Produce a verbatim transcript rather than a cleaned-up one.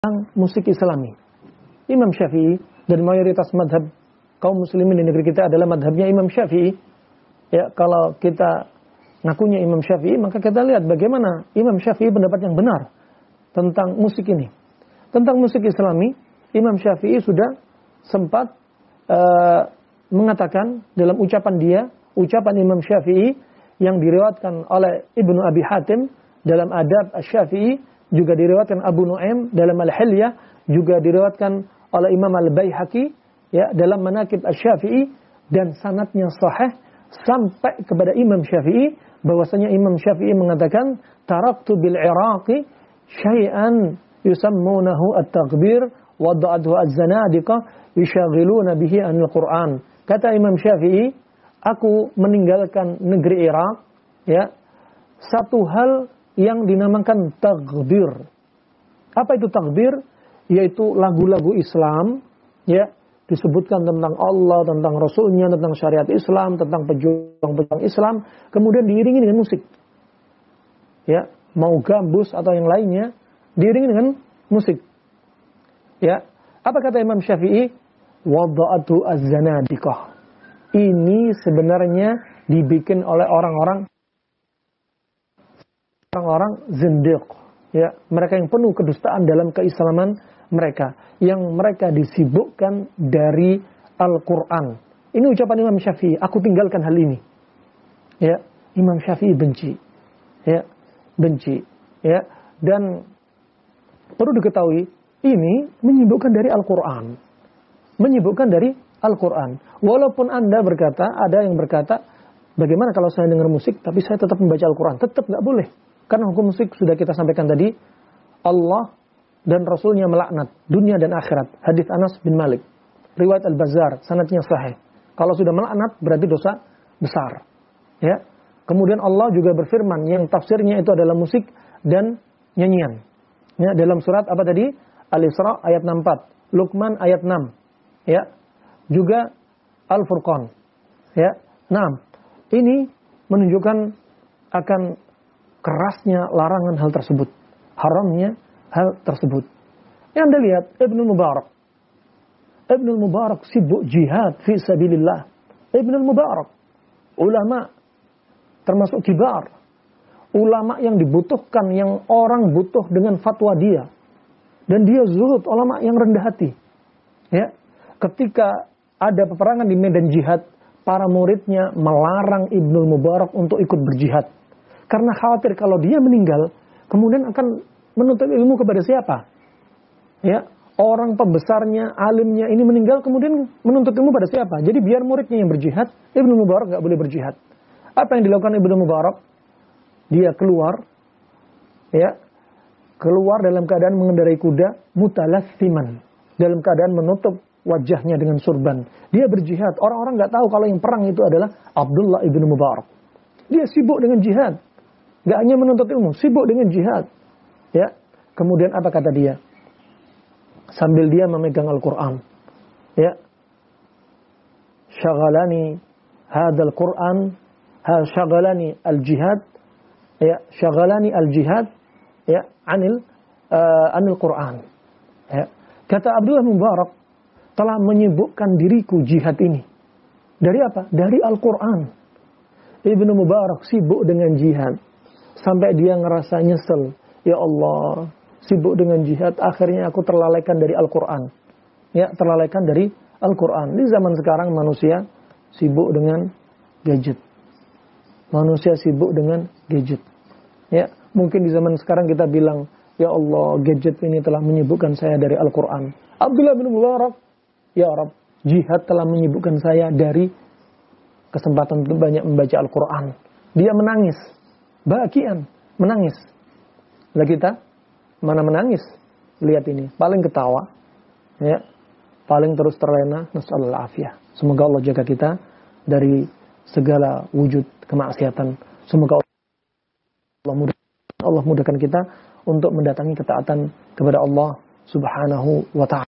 musik Islami. Imam Syafi'i dan mayoritas madhab kaum muslimin di negeri kita adalah madhabnya Imam Syafi'i. Ya, kalau kita ngakunya Imam Syafi'i, maka kita lihat bagaimana Imam Syafi'i pendapat yang benar tentang musik ini. Tentang musik Islami, Imam Syafi'i sudah sempat uh, mengatakan dalam ucapan dia, ucapan Imam Syafi'i yang diriwayatkan oleh Ibnu Abi Hatim dalam Adab Asy-Syafi'i, juga diriwayatkan Abu Nu'aim dalam Al-Hilyah, juga diriwayatkan oleh Imam Al-Baihaqi ya dalam Manaqib Asy-Syafi'i, dan sanadnya sahih sampai kepada Imam Syafi'i bahwasanya Imam Syafi'i mengatakan taraktu bil Iraqi syai'an yusammunahu at-taghbir wa da'adhu az-zanadiqah yushaghiluna bihi anil Qur'an. Kata Imam Syafi'i, aku meninggalkan negeri Irak ya satu hal yang dinamakan taghbir. Apa itu taghbir? Yaitu lagu-lagu Islam ya, disebutkan tentang Allah, tentang Rasulnya, tentang syariat Islam, tentang pejuang-pejuang Islam, kemudian diiringi dengan musik. Ya, mau gambus atau yang lainnya, diiringi dengan musik. Ya, apa kata Imam Syafi'i? Wada'atu az-zanadiqah. Ini sebenarnya dibikin oleh orang-orang orang-orang zindiq, ya, mereka yang penuh kedustaan dalam keislaman mereka, yang mereka disibukkan dari Al-Quran. Ini ucapan Imam Syafi'i, aku tinggalkan hal ini. Ya, Imam Syafi'i benci, ya, benci, ya, dan perlu diketahui ini menyibukkan dari Al-Quran, menyibukkan dari Al-Quran. Walaupun Anda berkata, ada yang berkata, bagaimana kalau saya dengar musik tapi saya tetap membaca Al-Quran? Tetap nggak boleh. Karena hukum musik sudah kita sampaikan tadi, Allah dan Rasulnya melaknat dunia dan akhirat. Hadis Anas bin Malik, riwayat Al-Bazzar, sanadnya sahih. Kalau sudah melaknat berarti dosa besar. Ya. Kemudian Allah juga berfirman yang tafsirnya itu adalah musik dan nyanyian. Ya, dalam surat apa tadi? Al-Isra ayat enam puluh empat, Luqman ayat enam. Ya. Juga Al-Furqan. Ya. enam. Ini menunjukkan akan kerasnya larangan hal tersebut, haramnya hal tersebut. Yang Anda lihat Ibnu Mubarak, Ibnu Mubarak sibuk jihad fi sabilillah. Ibnu Mubarak ulama termasuk kibar, ulama yang dibutuhkan, yang orang butuh dengan fatwa dia, dan dia zuhud, ulama yang rendah hati. Ya, ketika ada peperangan di medan jihad, para muridnya melarang Ibnu Mubarak untuk ikut berjihad. Karena khawatir kalau dia meninggal, kemudian akan menuntut ilmu kepada siapa? Ya, orang pembesarnya, alimnya ini meninggal, kemudian menuntut ilmu pada siapa? Jadi biar muridnya yang berjihad, Ibnu Mubarak nggak boleh berjihad. Apa yang dilakukan Ibnu Mubarak? Dia keluar, ya, keluar dalam keadaan mengendarai kuda, mutalassiman, dalam keadaan menutup wajahnya dengan surban. Dia berjihad. Orang-orang nggak tahu kalau yang perang itu adalah Abdullah Ibnu Mubarak. Dia sibuk dengan jihad. Gak hanya menuntut ilmu, sibuk dengan jihad. Ya. Kemudian apa kata dia? Sambil dia memegang Al-Quran. Ya. Syagalani hadal Quran, ha syagalani al-jihad, ya, syagalani al-jihad, ya, anil uh, anil Quran. Ya. Kata Abdullah Mubarak, telah menyibukkan diriku jihad ini. Dari apa? Dari Al-Quran. Ibnu Mubarak sibuk dengan jihad. Sampai dia ngerasa nyesel. Ya Allah, sibuk dengan jihad, akhirnya aku terlalaikan dari Al-Quran. Ya, terlalaikan dari Al-Quran. Di zaman sekarang manusia sibuk dengan gadget. Manusia sibuk dengan gadget. Ya, mungkin di zaman sekarang kita bilang, ya Allah, gadget ini telah menyibukkan saya dari Al-Quran. Abdullah bin Mubarak, ya Rabb, jihad telah menyibukkan saya dari kesempatan untuk banyak membaca Al-Quran. Dia menangis. Bahagian, menangis. Lah kita, mana menangis? Lihat ini, paling ketawa. Ya, paling terus terlena. Nasallahu afiyah. Semoga Allah jaga kita dari segala wujud kemaksiatan. Semoga Allah mudah, Allah mudahkan kita untuk mendatangi ketaatan kepada Allah Subhanahu wa ta'ala.